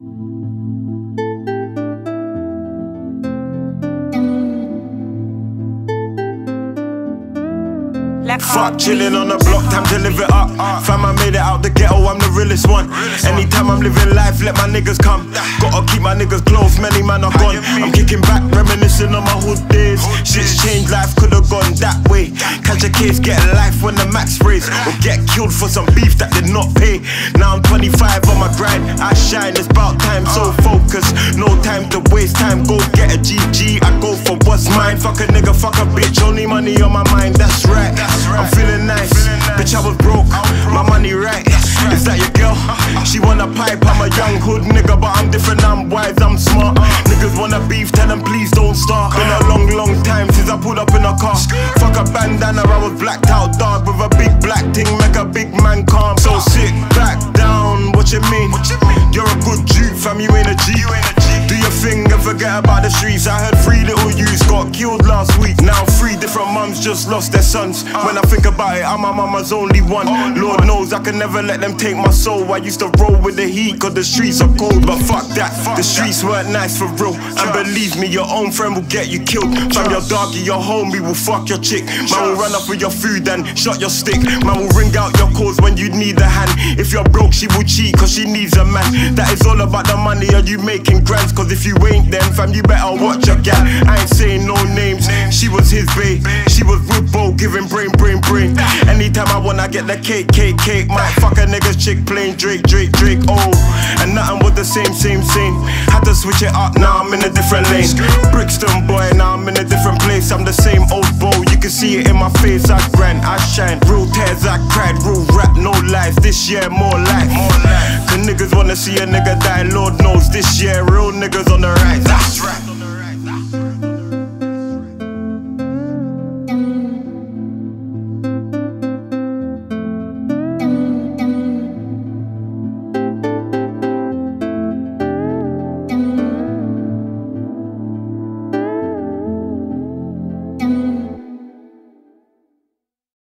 Fuck chillin' on the block, time to live it up. Fam, I made it out the ghetto, I'm the realest one. Anytime I'm living life, let my niggas come. Gotta keep my niggas close, many man are gone. I'm kicking back, reminiscing on my hood days. Shit's changed, life could've gone that way. Catch a case, get a life when the max sprays, or get killed for some beef that did not pay. Now I'm 25 on my grind, I shine, it's about time, so focused. No time to waste time, go get a GG, I go for what's mine. Fuck a nigga, fuck a bitch, only money on my mind, that's right. I'm feeling nice, bitch I was broke, my money right. Is that your girl? She wanna pipe, I'm a young hood nigga, but I'm different, I'm wise, I'm smart. Niggas wanna beef, tell them please don't start. Been a long time since I pulled up in a car. Fuck a bandana, I was blacked out dog with a big black thing, make a big man calm. So sit back down, what you mean? You're a good Jew, fam, you ain't a G. Do your thing and forget about the streets. I heard 3 little youths got killed last week. Now 3 different mums just lost their sons. When I think about it, I'm my mama's only one. Lord knows I can never let them take my soul. I used to roll with the heat cause the streets are cold. But fuck that, the streets weren't nice for real. And believe me, your own friend will get you killed. From your doggy, your homie will fuck your chick. Man will run up with your food and shut your stick. Man will ring out your calls when you need a hand. If you're broke, she will cheat cause she needs a man. That is all about the money, are you making grands? Cause if you ain't then, fam, you better watch your gal. I ain't saying no names, she was his bae. She was with Bo, giving brain. Anytime I wanna get the cake. Might fuck a nigga's chick playing Drake, oh. And nothing was the same. Had to switch it up, now I'm in a different lane. Brixton boy, now I'm in a different place. I'm the same old Bo, you can see it in my face. I grind, I shine, real tears, I cried. Real rap, no lies, this year more life. Cause niggas wanna see a nigga die, Lord knows this year real niggas on the rise. That's right.